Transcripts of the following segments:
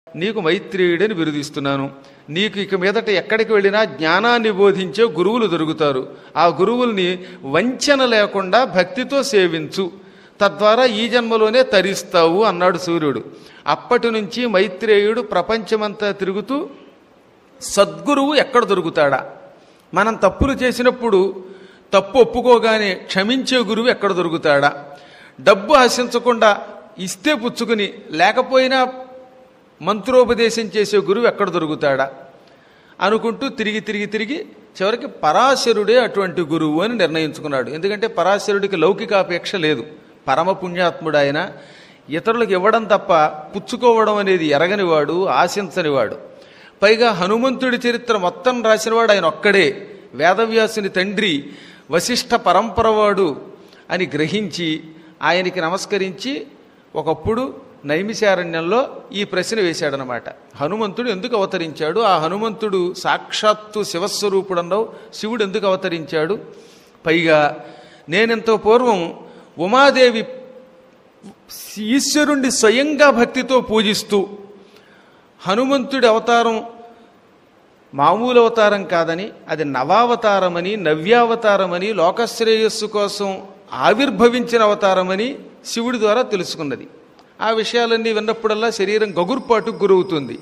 నీకు మైత్రేయుడని బిరుదిస్తున్నాను. నీకు ఇక మీదట ఎక్కడికి వెళ్ళినా జ్ఞానాన్ని బోధించే గురువులు దొరుకుతారు. ఆ గురువుల్ని వంచన లేకుండా భక్తితో సేవించు, తద్వారా ఈ జన్మలోనే తరిస్తావు అన్నాడు సూర్యుడు. అప్పటి నుంచి మైత్రేయుడు ప్రపంచమంతా తిరుగుతూ సద్గురువు ఎక్కడ దొరుకుతాడా, మనం తప్పులు చేసినప్పుడు తప్పు ఒప్పుకోగానే క్షమించే గురువు ఎక్కడ దొరుకుతాడా, డబ్బు ఆశించకుండా ఇస్తే పుచ్చుకుని లేకపోయినా మంత్రోపదేశం చేసే గురువు ఎక్కడ దొరుకుతాడా అనుకుంటూ తిరిగి తిరిగి తిరిగి చివరికి పరాశరుడే అటువంటి గురువు అని నిర్ణయించుకున్నాడు. ఎందుకంటే పరాశరుడికి లౌకికాపేక్ష లేదు, పరమ పుణ్యాత్ముడు ఆయన. ఇతరులకు ఇవ్వడం తప్ప పుచ్చుకోవడం అనేది ఎరగనివాడు, ఆశించనివాడు. పైగా హనుమంతుడి చరిత్ర మొత్తం రాసినవాడు ఆయన ఒక్కడే. వేదవ్యాసుని తండ్రి వశిష్ఠ పరంపరవాడు అని గ్రహించి ఆయనకి నమస్కరించి ఒకప్పుడు నైమిశారణ్యంలో ఈ ప్రశ్న వేశాడనమాట. హనుమంతుడు ఎందుకు అవతరించాడు, ఆ హనుమంతుడు సాక్షాత్తు శివస్వరూపుడన్నావు, శివుడు ఎందుకు అవతరించాడు, పైగా నేనెంతో పూర్వం ఉమాదేవి ఈశ్వరుణ్ణి స్వయంగా భక్తితో పూజిస్తూ హనుమంతుడి అవతారం మామూలు అవతారం కాదని, అది నవావతారమని, నవ్యావతారమని, లోకశ్రేయస్సు కోసం ఆవిర్భవించిన అవతారమని శివుడి ద్వారా తెలుసుకున్నది. ఆ విషయాలన్నీ విన్నప్పుడల్లా శరీరం గగుర్పాటుకు గురవుతుంది.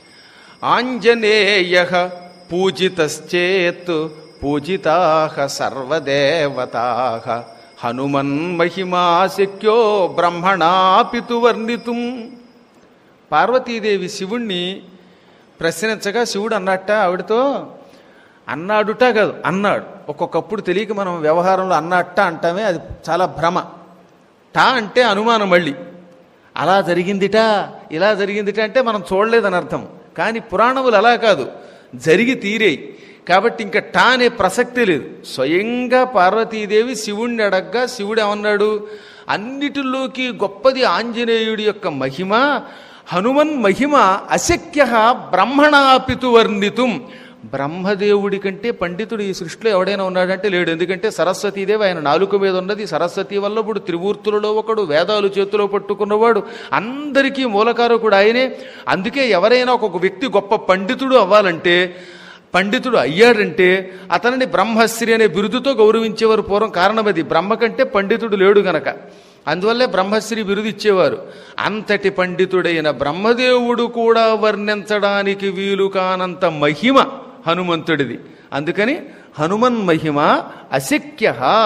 ఆంజనేయ పూజితశ్చేత్ పూజితాః సర్వదేవతాః హనుమన్ మహిమా శక్యో బ్రహ్మణాపితు వర్ణితుం. పార్వతీదేవి శివుణ్ణి ప్రశ్నించగా శివుడు అన్నట్ట ఆవిడతో, అన్నాడుట కాదు అన్నాడు. ఒక్కొక్కప్పుడు తెలియక మనం వ్యవహారంలో అన్నట్ట అంటామే, అది చాలా భ్రమ. టా అంటే అనుమానం, మళ్ళీ అలా జరిగిందిట ఇలా జరిగిందిట అంటే మనం చూడలేదని అర్థం. కానీ పురాణములు అలా కాదు, జరిగి తీరేయి. కాబట్టి ఇంకా టా అనే ప్రసక్తే లేదు. స్వయంగా పార్వతీదేవి శివుణ్ణి అడగ్గా శివుడు ఏమన్నాడు, అన్నిటిలోకి గొప్పది ఆంజనేయుడి యొక్క మహిమ, హనుమన్ మహిమ అశక్య బ్రహ్మణాపితు వర్ణితుం. బ్రహ్మదేవుడి కంటే పండితుడు ఈ సృష్టిలో ఎవడైనా ఉన్నాడంటే లేడు. ఎందుకంటే సరస్వతీదేవి ఆయన నాలుక మీద ఉన్నది. సరస్వతి వల్లభుడు, త్రిమూర్తులలో ఒకడు, వేదాలు చేతిలో పట్టుకున్నవాడు, అందరికీ మూలకారకుడు ఆయనే. అందుకే ఎవరైనా ఒక వ్యక్తి గొప్ప పండితుడు అవ్వాలంటే, పండితుడు అయ్యాడంటే అతనిని బ్రహ్మశ్రీ అనే బిరుదుతో గౌరవించేవారు పూర్వం. కారణం అది, బ్రహ్మ కంటే పండితుడు లేడు గనక. అందువల్లే బ్రహ్మశ్రీ బిరుదు ఇచ్చేవారు. అంతటి పండితుడైన బ్రహ్మదేవుడు కూడా వర్ణించడానికి వీలు కానంత మహిమ హనుమంతుడిది. అందుకని హనుమన్ మహిమ అశక్య,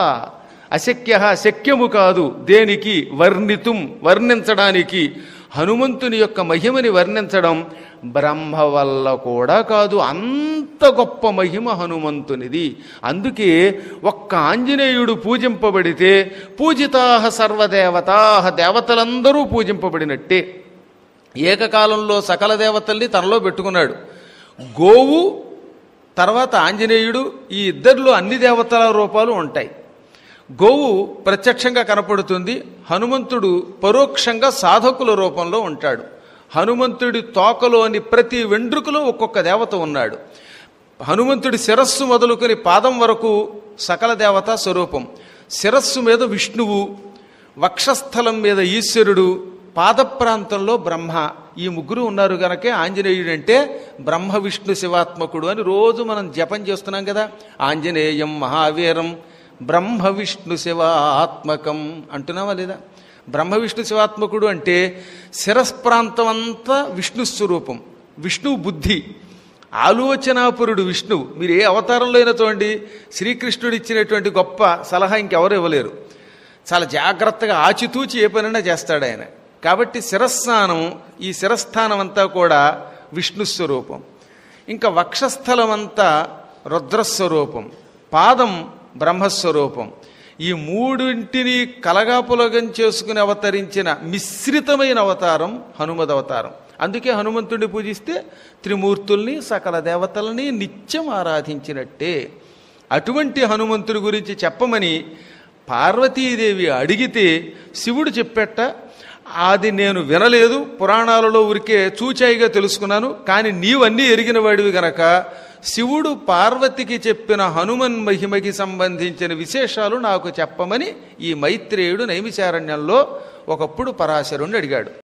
అశక్య శక్యము కాదు దేనికి, వర్ణితుం వర్ణించడానికి. హనుమంతుని యొక్క మహిమని వర్ణించడం బ్రహ్మ వల్ల కూడా కాదు, అంత గొప్ప మహిమ హనుమంతునిది. అందుకే ఒక్క ఆంజనేయుడు పూజింపబడితే పూజితాః సర్వదేవతాః, దేవతలందరూ పూజింపబడినట్టే. ఏకకాలంలో సకల దేవతల్ని తనలో పెట్టుకున్నాడు. గోవు తర్వాత ఆంజనేయుడు, ఈ ఇద్దరిలో అన్ని దేవతల రూపాలు ఉంటాయి. గోవు ప్రత్యక్షంగా కనపడుతుంది, హనుమంతుడు పరోక్షంగా సాధకుల రూపంలో ఉంటాడు. హనుమంతుడి తోకలోని ప్రతి వెండ్రుకలో ఒక్కొక్క దేవత ఉన్నాడు. హనుమంతుడి శిరస్సు మొదలుకొని పాదం వరకు సకల దేవతా స్వరూపం. శిరస్సు మీద విష్ణువు, వక్షస్థలం మీద ఈశ్వరుడు, పాద ప్రాంతంలో బ్రహ్మ. ఈ ముగ్గురు ఉన్నారు గనకే ఆంజనేయుడు అంటే బ్రహ్మ విష్ణు శివాత్మకుడు అని రోజు మనం జపం చేస్తున్నాం కదా. ఆంజనేయం మహావీరం బ్రహ్మ విష్ణు శివాత్మకం అంటున్నావా లేదా? బ్రహ్మ విష్ణు శివాత్మకుడు అంటే శిరస్ప్రాంతం అంతా విష్ణు స్వరూపం. విష్ణువు బుద్ధి, ఆలోచనాపురుడు విష్ణువు. మీరు ఏ అవతారంలో అయినా చూడండి, శ్రీకృష్ణుడు ఇచ్చినటువంటి గొప్ప సలహా ఇంకెవరు ఇవ్వలేరు. చాలా జాగ్రత్తగా ఆచితూచి ఏ పనైనా చేస్తాడు ఆయన. కాబట్టి శిరస్నానం, ఈ శిరస్థానం అంతా కూడా విష్ణు స్వరూపం. ఇంకా వక్షస్థలం అంతా రుద్రస్వరూపం, పాదం బ్రహ్మస్వరూపం. ఈ మూడింటిని కలగాపులగం చేసుకుని అవతరించిన మిశ్రితమైన అవతారం హనుమద్ అవతారం. అందుకే హనుమంతుడిని పూజిస్తే త్రిమూర్తుల్ని సకల దేవతలని నిత్యం ఆరాధించినట్టే. అటువంటి హనుమంతుడి గురించి చెప్పమని పార్వతీదేవి అడిగితే శివుడు చెప్పేట, అది నేను వినలేదు, పురాణాలలో ఊరికే చూచాయిగా తెలుసుకున్నాను, కానీ నీవన్నీ ఎరిగిన వాడివి గనక శివుడు పార్వతికి చెప్పిన హనుమన్ మహిమకి సంబంధించిన విశేషాలు నాకు చెప్పమని ఈ మైత్రేయుడు నైమిశారణ్యంలో ఒకప్పుడు పరాశరుణ్ణి అడిగాడు.